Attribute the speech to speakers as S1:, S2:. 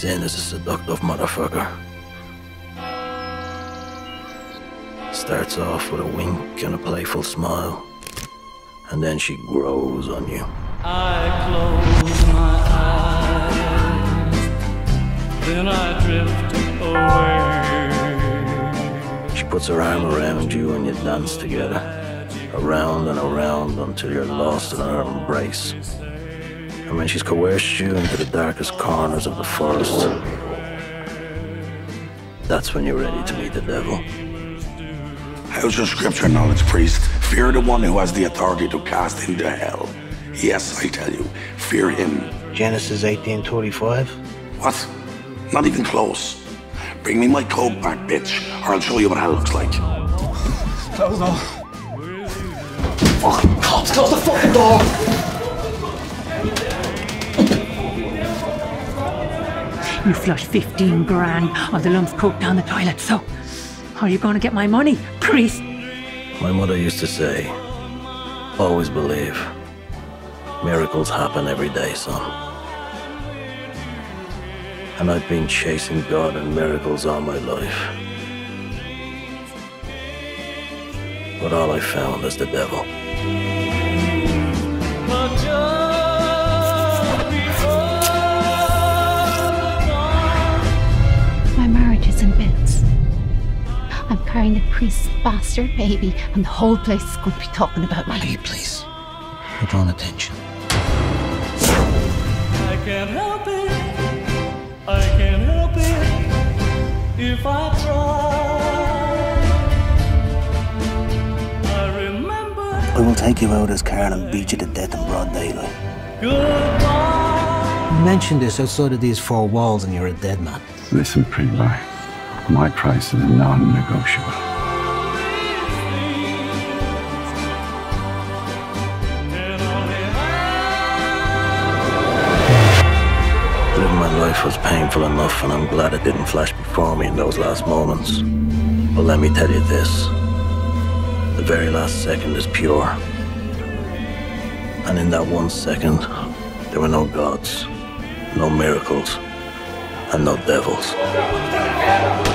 S1: Sin is a seductive motherfucker. Starts off with a wink and a playful smile, and then she grows on you.
S2: I close my eyes, then I drift away.
S1: She puts her arm around you and you dance together, around and around until you're lost in her embrace. And when she's coerced you into the darkest corners of the forest, that's when you're ready to meet the devil.
S3: How's your scripture knowledge, priest? Fear the one who has the authority to cast into hell. Yes, I tell you, fear him.
S1: Genesis 18:25.
S3: What? Not even close. Bring me my coke back, bitch, or I'll show you what hell looks like.
S4: Close the door. Fucking cops, close the fucking door!
S5: You flush 15 grand of the lump's coke down the toilet, so how are you going to get my money, priest?
S1: My mother used to say, always believe. Miracles happen every day, son. And I've been chasing God and miracles all my life. But all I found is the devil.
S6: My marriage is in bits. I'm carrying the priest's bastard baby, and the whole place is going to be talking about me.
S1: Will you please? You're drawing attention.
S2: I can't help it. I can't help it if I try. I remember.
S1: I will take you out of this car and beat you to death in broad daylight.
S2: Goodbye.
S1: You mentioned this outside of these four walls and you're a dead man.
S7: Listen, pretty boy. My price is non-negotiable.
S1: Living my life was painful enough, and I'm glad it didn't flash before me in those last moments. But let me tell you this. The very last second is pure. And in that 1 second, there were no gods, no miracles, and no devils.